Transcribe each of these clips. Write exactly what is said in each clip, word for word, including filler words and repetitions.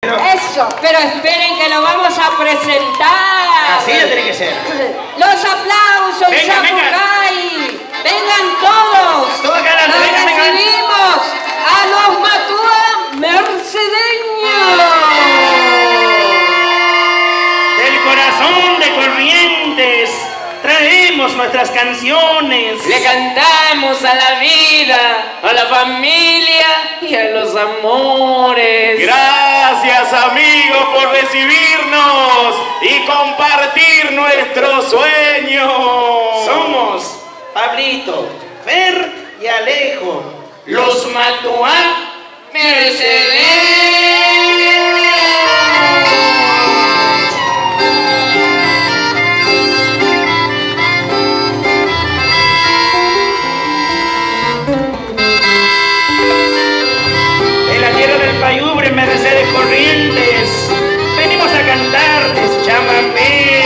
Eso, pero esperen que lo vamos a presentar. Así tiene que ser. Los aplausos, venga, Sapucay. Vengan todos. Todo acá, Los venga, venga. recibimos a los Matúa mercedeños. Del corazón de Corrientes traemos nuestras canciones. Le cantamos a la vida, a la familia y a los amores. Gracias, amigos, por recibirnos y compartir nuestros sueños. Somos Pablito, Fer y Alejo, Los Matúa mercedeños. Payubre, Mercedes Corrientes, venimos a cantarles chamamé.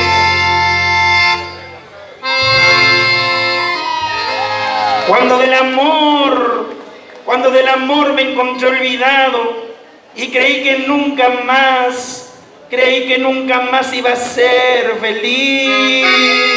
Cuando del amor, cuando del amor me encontré olvidado y creí que nunca más, creí que nunca más iba a ser feliz.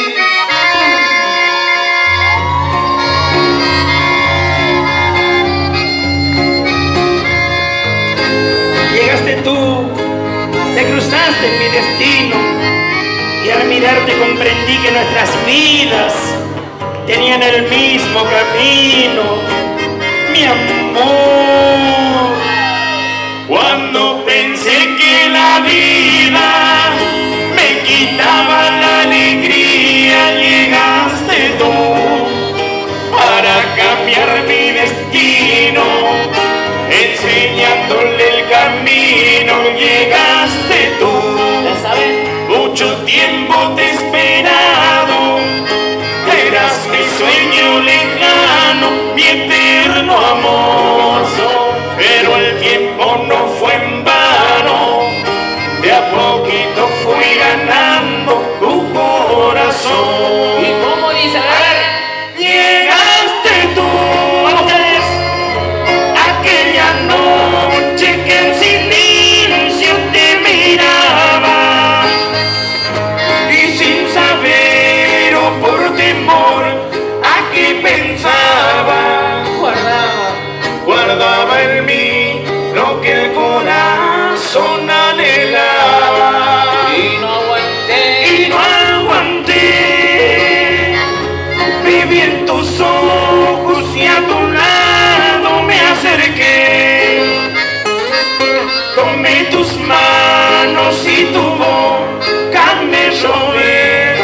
Llegaste tú, te cruzaste en mi destino y al mirarte comprendí que nuestras vidas tenían el mismo camino, mi amor. Cuando pensé que la vida me quitaba la alegría, llegaste tú para cambiar mi destino, enseñándole el camino. Llegaste tú, ¿Ya saben? mucho tiempo te he esperado, eras mi sueño lejano, mi eterno amor, pero el tiempo no fue en vano, de a poquito fui ganando tu corazón. ¿Y cómo dice? A ver. Llegaste tú, ¡Vamos ustedes! aquella noche que en silencio te miraba y sin saber o por temor a qué pensaba, Guardaba. guardaba en mí lo que el corazón anhelaba Y no aguanté. y no aguanté. Viví en tus ojos y a tu lado me acerqué, tomé tus manos y tu boca me robé.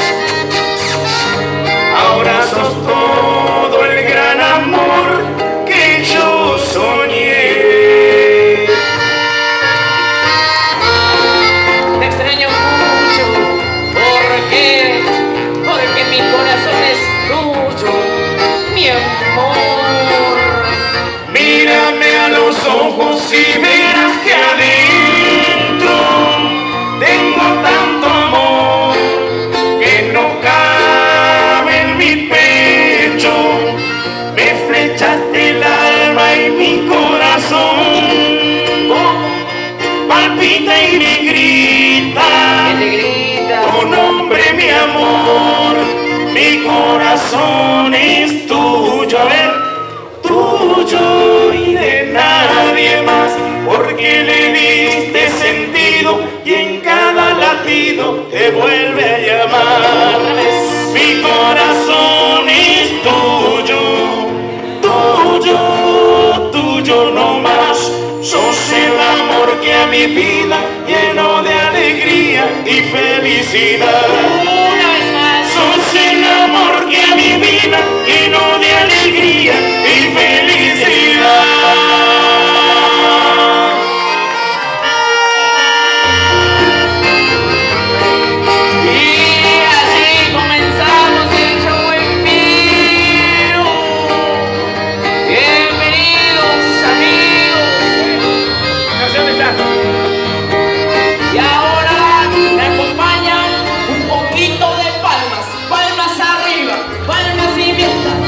Ahora sos todo el gran amor que yo soñé. Te extraño mucho. ¿Por qué? Porque mi corazón es tuyo, mi amor. Mírame a los ojos y verás que adentro tengo tanto amor que no cabe en mi pecho. Me flechaste el alma y mi corazón palpita y me grita Que te grita. tu nombre, mi amor. Mi corazón es tuyo, a ver, tuyo y de nadie más, porque le diste sentido y en cada latido te vuelve a llamar. Mi corazón es tuyo, tuyo, tuyo no más. Sos el amor que a mi vida llenó de alegría y felicidad. Una vez más. Sos el amor que a mi vida llenó de alegría y felicidad. Y así comenzamos el show en vivo. Bienvenidos, amigos. ¿La canción está? Y ahora me acompañan un poquito de palmas. Palmas arriba, palmas y fiesta.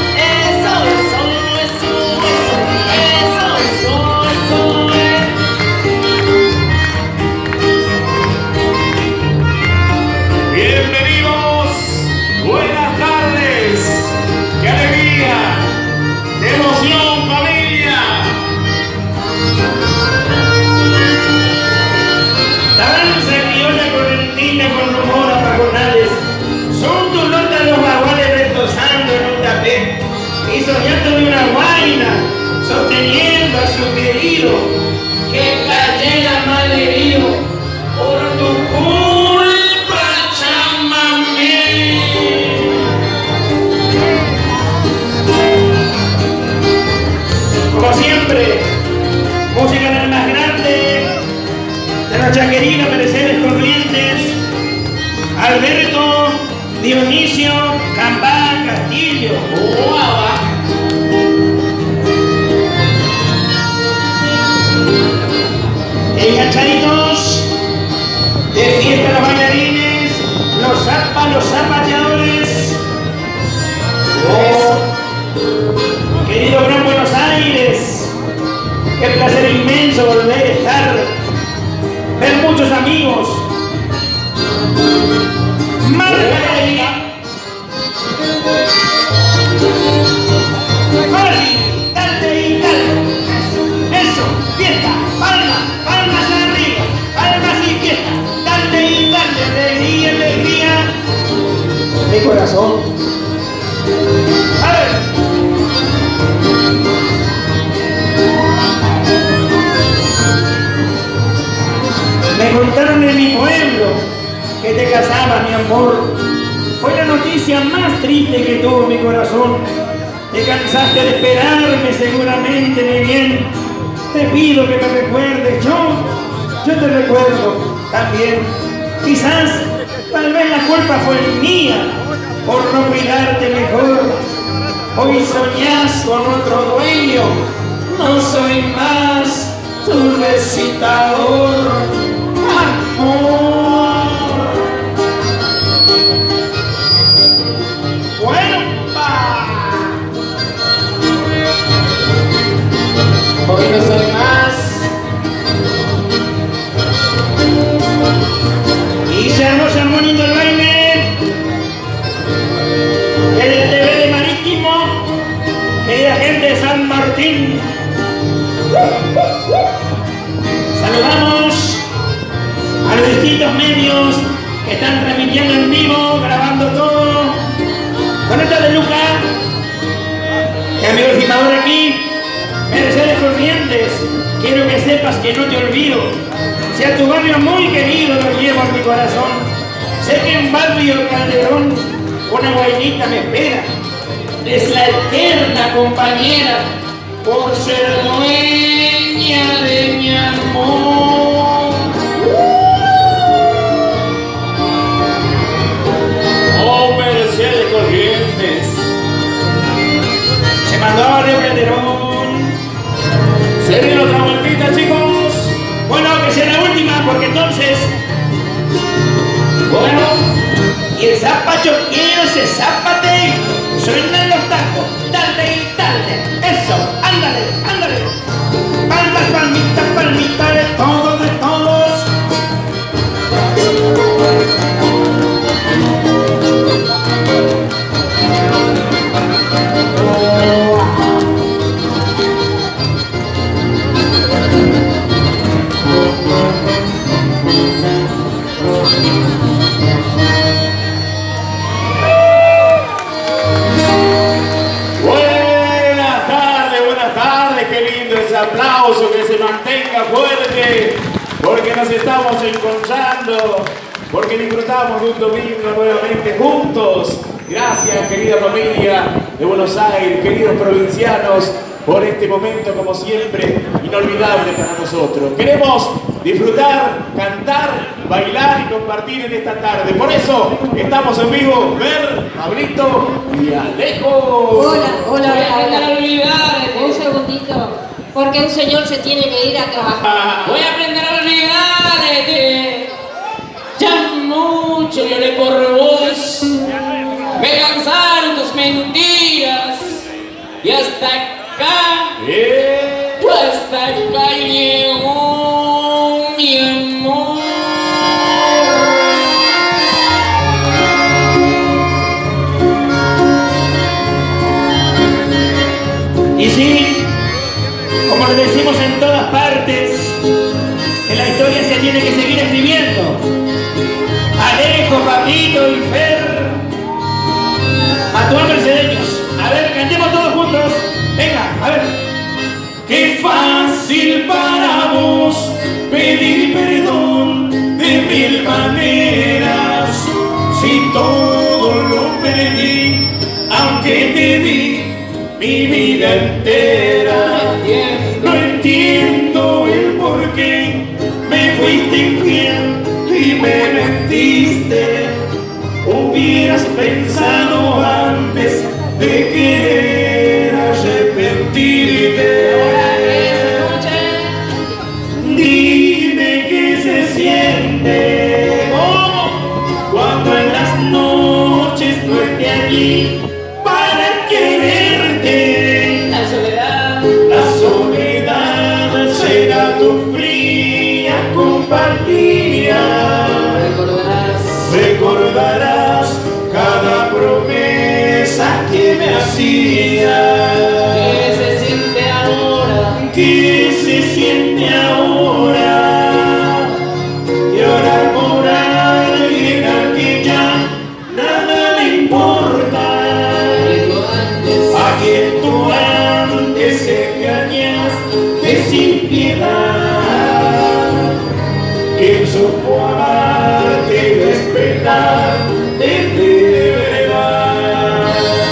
nuestra querida Mercedes Corrientes, Alberto Dionisio Cambá Castillo. Enganchaditos, de fiesta los bailarines, los zapas, los zapateadores. Oh, querido Gran Buenos Aires, qué placer inmenso volver a estar, ver muchos amigos. Márcale ahí. Ahora sí, dale y dale. Eso, fiesta, palmas, palmas arriba, palmas y fiesta. Dale y dale, alegría, alegría. Mi corazón. A ver. Me contaron en mi pueblo que te casabas, mi amor. Fue la noticia más triste que tuvo mi corazón. Te cansaste de esperarme seguramente, mi bien. Te pido que me recuerdes, yo, yo te recuerdo también. Quizás, tal vez la culpa fue mía por no cuidarte mejor. Hoy soñás con otro dueño, no soy más tu recitador. Amor. Bueno, pa. Hoy no soy más. Y se armó, se armó lindo el baile. El T V de Marítimo, querida gente de San Martín. Saludamos a los distintos medios que están transmitiendo en vivo, grabando todo. Con esta de Luca, mi amigo el filmador aquí, Mercedes Corrientes, quiero que sepas que no te olvido. Si a tu barrio muy querido lo llevo en mi corazón, sé que en barrio Calderón una guainita me espera. Es la eterna compañera por ser dueña de mi amor. Oh, Mercedes Corrientes. Se mandó a Barrio Calderón. Se viene otra vueltita, chicos. Bueno, que sea la última, porque entonces... Bueno, y el zapacho quiero se zapate. Suenan los tacos. Dale y dale. Eso, ándale, ándale. Palmas, palmitas, palmitas, de todos, de todos. Buenas tardes, buenas tardes, qué lindo ese aplauso, que se mantenga fuerte, porque nos estamos encontrando, porque disfrutamos de un domingo nuevamente juntos. Gracias, querida familia de Buenos Aires, queridos provincianos, por este momento, como siempre, inolvidable para nosotros. Queremos disfrutar, cantar, bailar y compartir en esta tarde. Por eso estamos en vivo, Ver, Pablito y Alejo. Hola, hola, Voy a hola, aprender a hola. olvidarte. Un segundito, porque un señor se tiene que ir a trabajar. Voy a aprender a olvidarte. Ya mucho lloré por vos. Me cansaron tus mentiras. Y hasta acá, Bien. hasta acá llegó mi amor. Y sí, como le decimos en todas partes, que la historia se tiene que seguir escribiendo. Alejo, Pablito y Fer, Matuán Mercedeños. A ver, cantemos todos juntos. Venga, a ver. Qué fácil para vos pedir perdón de mil maneras. Si todo lo perdí, aunque te di mi vida entera. No entiendo el por qué me fui fuiste infiel y me mentiste. Hubieras pensado antes de querer arrepentirte. Dime qué se siente cuando en las noches no esté allí para quererte. La soledad, la soledad será tu fría compañía. recordarás, recordarás cada promesa que me hacías. ¿qué se siente ahora? ¿Qué se siente ahora? Llorar por alguien al que ya nada le importa. Y tú antes, A quien tú antes engañaste sin piedad. Quien supo amarte y respetarte de verdad.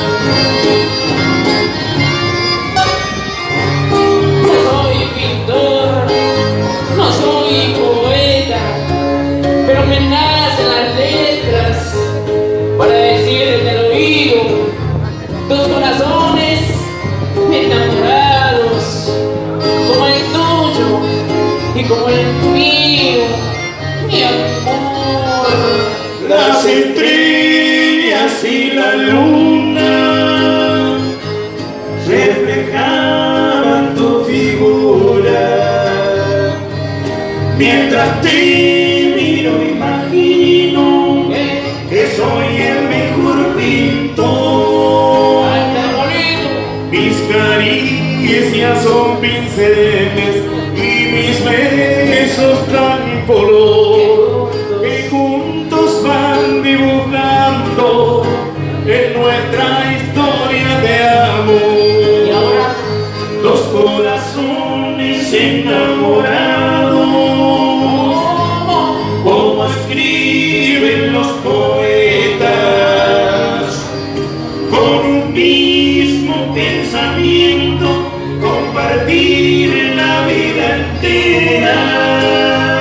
no soy pintor, no soy poeta, pero me nacen las letras para decirte al oído dos corazones enamorados, como el tuyo y como el mío, mi amor. Las estrellas y la luna reflejaban tu figura. Mientras te miro imagino ¿Qué? que soy el mejor pintor. ¡Ay, qué bonito! Mis caricias son pinceles y mis besos dan color, que juntos van dibujando en nuestra historia de amor. Y ahora, Dos corazones enamorados, como escriben los poetas, con un mismo pensamiento, compartir la vida entera,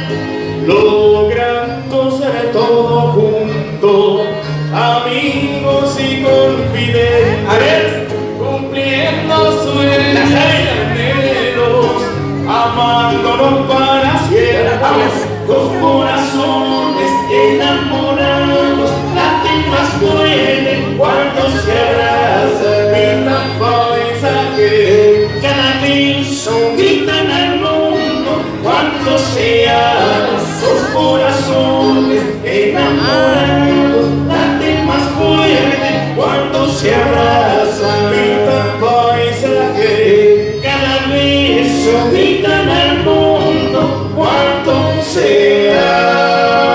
logrando ser todo junto, amigos y confidentes. A ver, cumpliendo sueños y anhelos, amándonos para siempre. Dos corazones enamorados laten más fuerte cuando se abrazan. Gritan paisaje, cada beso gritan al mundo cuando se aman. Dos corazones enamorados laten más fuerte cuando se abrazan. Gritan paisaje, cada beso gritan al mundo cuando se aman.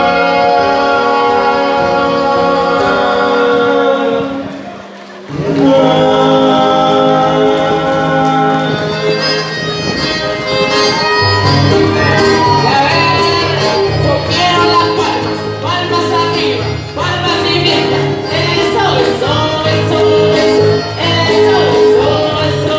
a ver, yo quiero las palmas, palmas arriba, palmas y mienta. Eso, eso, eso, eso, eso, eso,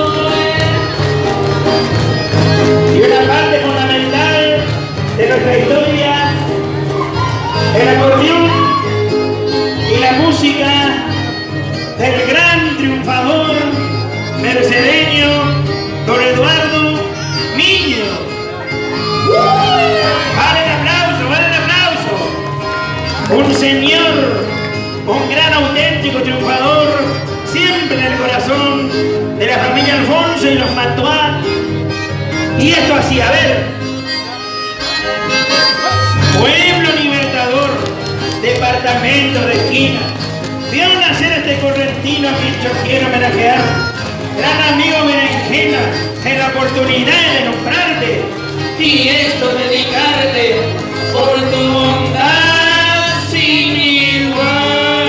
eso, Y una parte fundamental de nuestra historia, el acordeón y la música del gran triunfador mercedeño don Eduardo Miño. Vale el aplauso, vale el aplauso. Un señor, un gran auténtico triunfador, siempre en el corazón de la familia Alfonso y los Mantois. Y esto así, a ver. Pueblo libertador, departamento de esquina. Vio nacer este correntino a quien yo quiero homenajear. Gran amigo Berenjena, en la oportunidad de nombrarte. y esto dedicarte por tu bondad sin igual.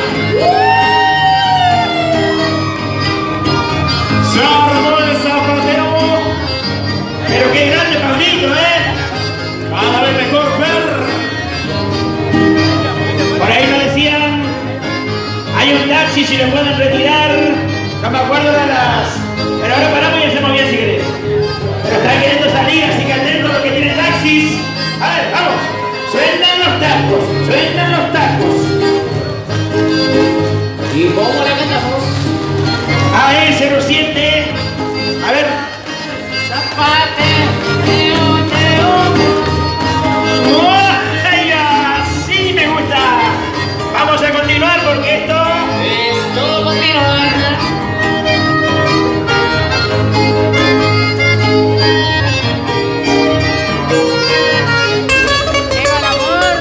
Se armó el zapatero. Pero qué grande Pablito, ¿eh? Cada vez mejor ver. Por ahí nos decían, hay un taxi, si lo pueden retirar. No me acuerdo de las... Pero ahora paramos y hacemos bien si querés. Pero está queriendo salir, así que atento a lo que tiene taxi. A ver, vamos. Sueltan los tacos, sueltan los tacos. ¿Y cómo la cantamos? A ver, cero siete. A ver. Zapate, teo, teo. ¡Ay, así me gusta! Vamos a continuar porque esto... Esto continúa. ¡Viva el amor!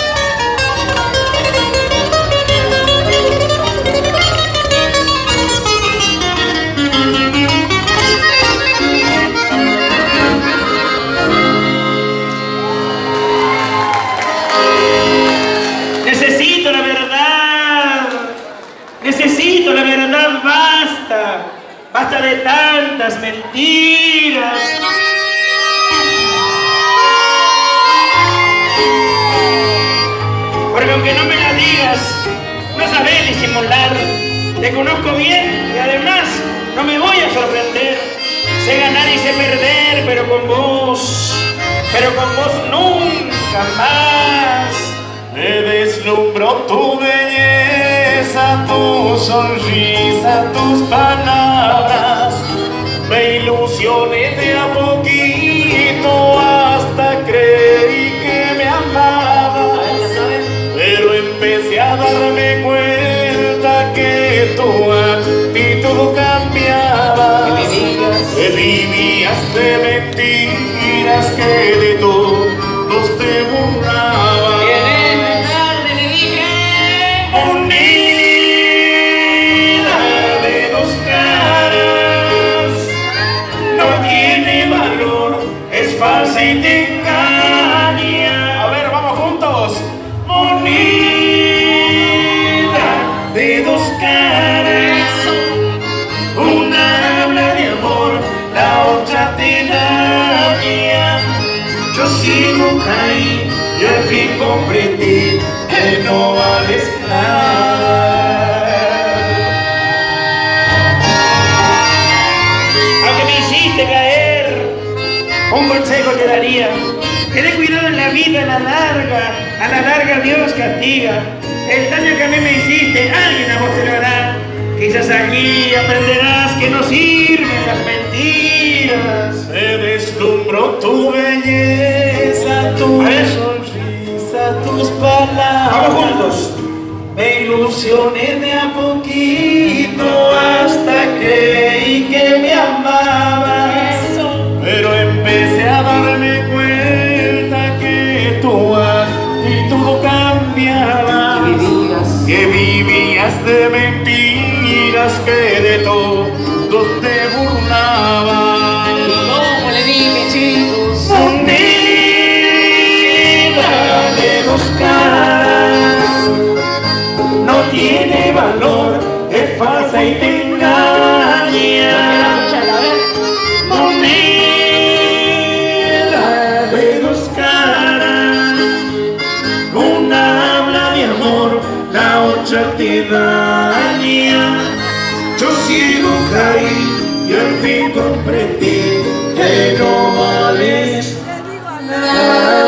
Necesito la verdad. Necesito la verdad. Basta. Basta de tantas mentiras. Porque aunque no me la digas, no sabes disimular. Te conozco bien y además no me voy a sorprender. Sé ganar y sé perder, pero con vos, pero con vos nunca más. Me deslumbró tu belleza, tu sonrisa, tus palabras. Me ilusioné de a poquito hasta creí que me amabas. Pero empecé a darme cuenta que tu actitud cambiaba. Que vivías de mentiras, que de todos te burlabas. Falsa y te engaña. A ver, vamos juntos. Moneda de dos caras. Una habla de amor, la otra te daña. Yo sigo caí y al fin comprendí que no vales nada. Aunque me hiciste caer, un consejo te daría: ten cuidado en la vida, a la larga, a la larga Dios castiga. El daño que a mí me hiciste, alguien a vos te lo hará. Quizás aquí aprenderás que no sirven las mentiras. Me deslumbró tu belleza, tu sonrisa, tus palabras. Vamos juntos. Me ilusioné de a poquito hasta creí que me amabas. Pero empecé a darme cuenta que tu actitud cambiaba. Que vivías de mentiras, que de todos te burlabas. ¿Cómo le dije, chicos? Moneda de dos caras, no tiene valor, es falsa y te engaña. Te daña. Yo sigo caí y al fin comprendí que no vales nada.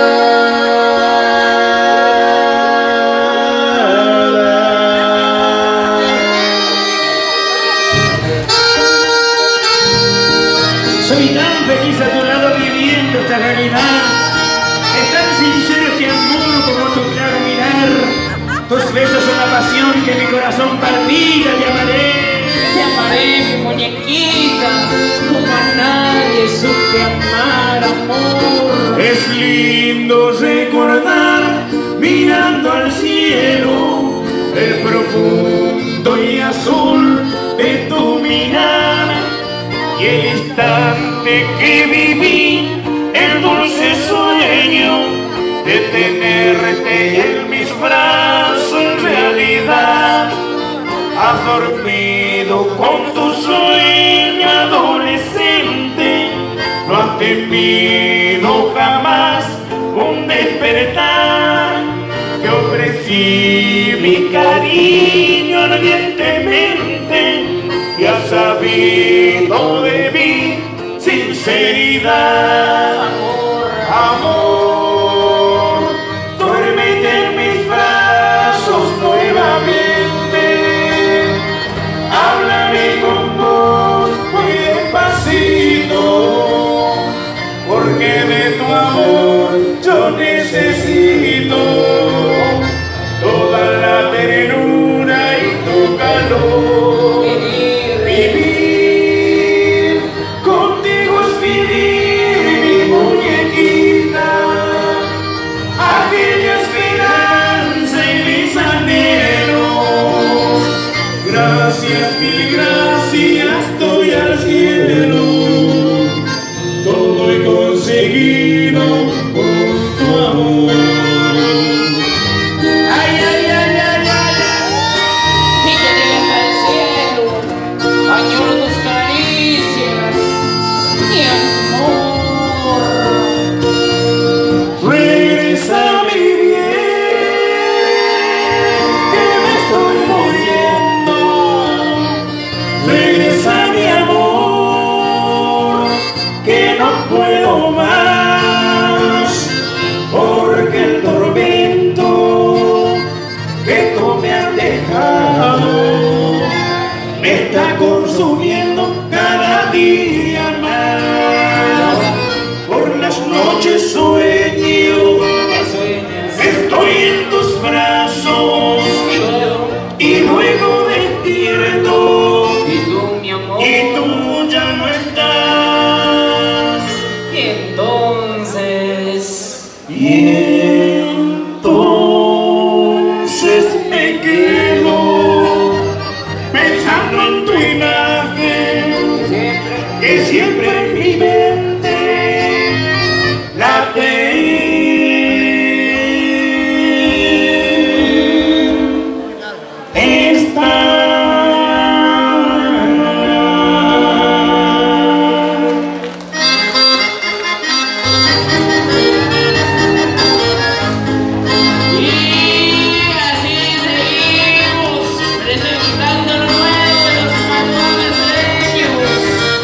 Soy tan feliz a tu lado viviendo esta realidad. Es tan sincero este amor como tu claro mirar. Tus besos son la pasión que mi corazón palpita. Te amaré, Te amaré, mi muñequita, como a nadie supe amar, amor. es lindo recordar mirando al cielo el profundo y azul de tu mirada y el instante que viví, el dulce sueño de tenerte en mis brazos. En realidad has dormido con tu sueño adolescente, no has temido jamás un despertar. Te ofrecí mi cariño ardientemente y has sabido de mi sinceridad. Amor, amor. necesito toda la ternura y tu calor. Vivir, Vivir contigo es vivir, mi muñequita, aquella esperanza y mis anhelos. Gracias, mil gracias, doy al cielo. Todo he conseguido con tu amor. Ay, ay, ay, ay, ay, y que llegue hasta el cielo, añoro tus caricias, mi amor. Regresa mi bien, que me estoy muriendo. Regresa mi amor, que no puedo más, porque el tormento que tú me has dejado me está consumiendo cada día más. Por las noches sueño, estoy en tus brazos y luego despierto Y tú, mi amor, y tú ya no estás. y entonces Y entonces me quedo pensando en tu imagen, siempre que siempre en mi mente late. Está. Y así seguimos presentando lo nuevo de los matones ellos.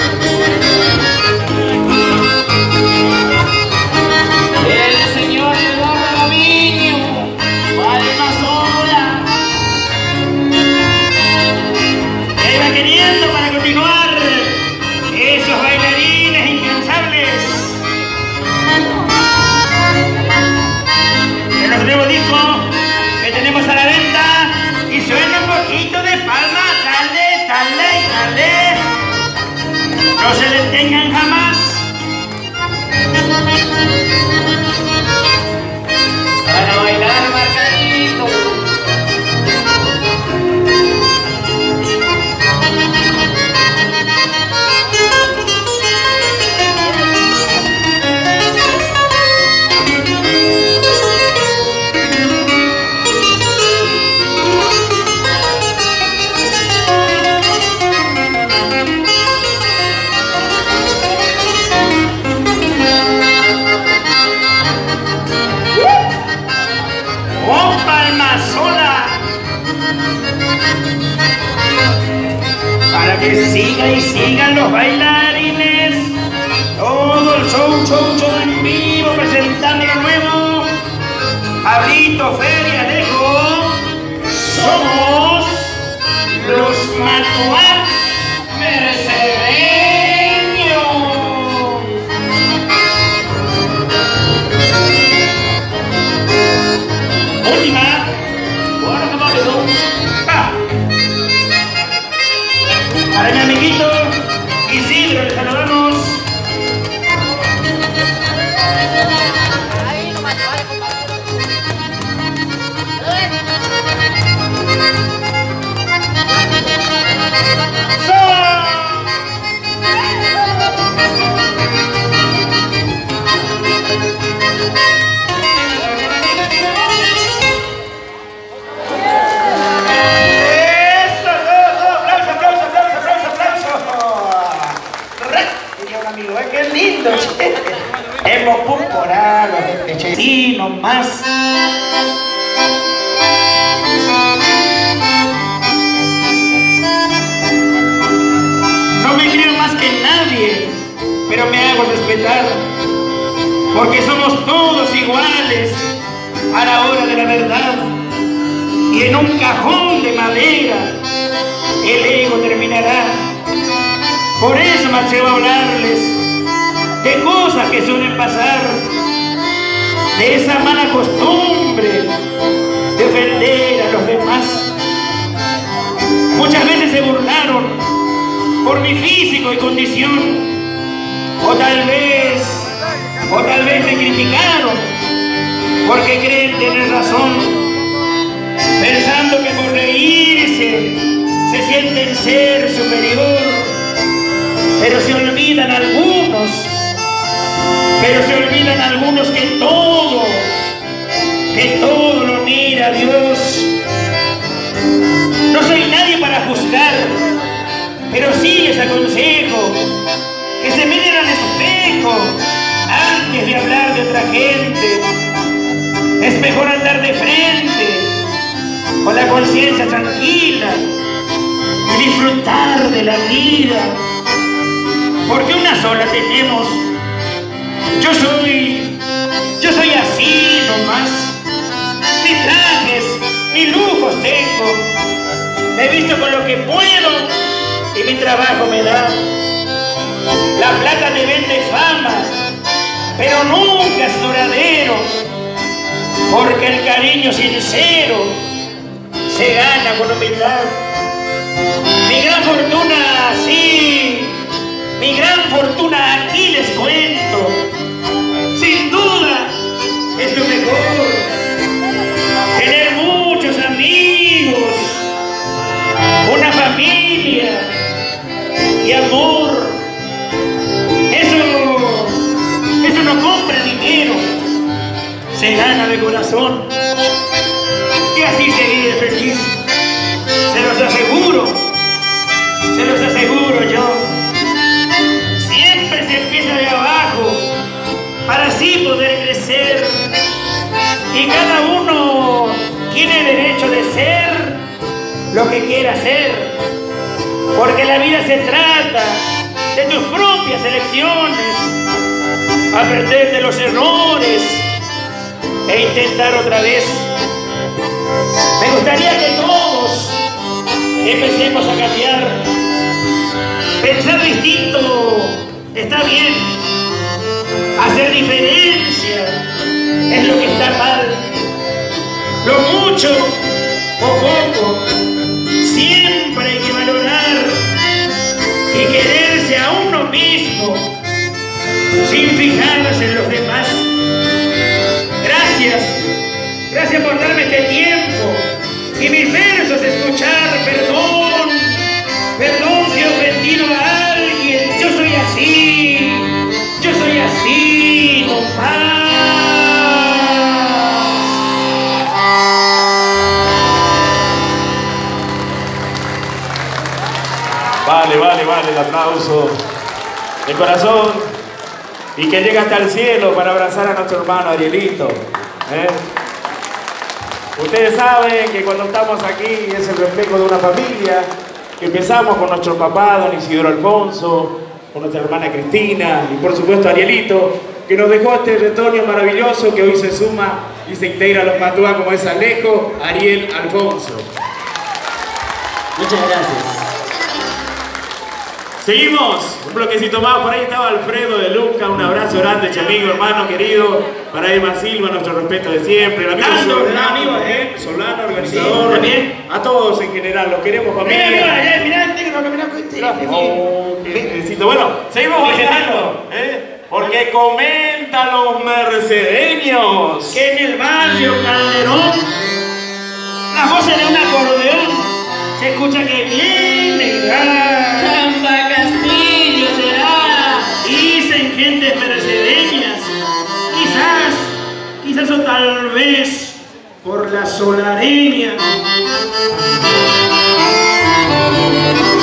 El señor Eduardo Gaviño, Palma Sola. Ya iba queriendo para continuar esos bailarines incansables de los nuevos discos que tenemos a la venta, y suena un poquito de palma, dale, dale y dale. No se detengan jamás. Para bailar marcadito. ¡Oh, Palma Sola! Para que siga y sigan los bailarines, todo el show, show, show en vivo, presentando lo nuevo. Pablito, Feria, Alejo, somos los Matuar Mercedeños. Última. Ah. Para mi amiguito Isidro, le saludamos. ¡Qué lindo, che! Hemos pumporado, che. Sí, nomás. No me creo más que nadie, pero me hago respetar, porque somos todos iguales a la hora de la verdad. Y en un cajón de madera el ego terminará. Por eso me atrevo a hablarles de cosas que suelen pasar. de esa mala costumbre de ofender a los demás. Muchas veces se burlaron por mi físico y condición, o tal vez, o tal vez me criticaron porque creen tener razón, pensando que por reírse se sienten ser superior. Pero se olvidan algunos, pero se olvidan algunos que todo, que todo lo mira Dios. No soy nadie para juzgar, pero sí les aconsejo que se miren al espejo antes de hablar de otra gente. Es mejor andar de frente, con la conciencia tranquila y disfrutar de la vida, porque una sola tenemos. Yo soy, yo soy así nomás, ni trajes, ni lujos tengo, me visto con lo que puedo y mi trabajo me da. La plata te vende fama, pero nunca es duradero, porque el cariño sincero se gana con humildad. Mi gran fortuna, sí, mi gran fortuna aquí les cuento, sin duda es lo mejor, tener muchos amigos, una familia y amor. Eso, eso no compra dinero, se gana de corazón, y así se vive feliz. Se los aseguro, se los aseguro yo. Siempre se empieza de abajo para así poder crecer, y cada uno tiene derecho de ser lo que quiera ser, porque la vida se trata de tus propias elecciones, aprender de los errores e intentar otra vez. Me gustaría que todos empecemos a cambiar. Pensar distinto está bien, hacer diferencia es lo que está mal. Lo mucho o poco siempre hay que valorar y quererse a uno mismo sin fijarse en los demás. Gracias, gracias por darme este tiempo y mis versos escuchar. Perdón, perdón si he ofendido a alguien. Yo soy así, yo soy así nomás. Vale, vale, vale el aplauso de corazón y que llega hasta el cielo para abrazar a nuestro hermano Arielito. ¿eh? Ustedes saben que cuando estamos aquí es el reflejo de una familia, que empezamos con nuestro papá, don Isidoro Alfonso, con nuestra hermana Cristina y por supuesto Arielito, que nos dejó este retoño maravilloso que hoy se suma y se integra a los Matuá, como es Alejo Ariel Alfonso. Muchas gracias. Seguimos, un bloquecito más. Por ahí estaba Alfredo de Luca, un abrazo grande, amigo, hermano querido. Para Emma Silva, nuestro respeto de siempre. El amigo Tanto, Solano, amigo, ¿eh? Solano, organizador. Sí, también. A todos en general, los queremos, familia. Mira, mira, allá, mira, el negro que mira con este. Oh, qué necesito. Bueno, seguimos bailando, ¿eh? Porque comentan los mercedeños Que en el barrio Calderón las voces de un acordeón se escucha que viene y va. Chamba Castillo será. Dicen gentes mercedeñas, quizás, quizás o tal vez por la solareña.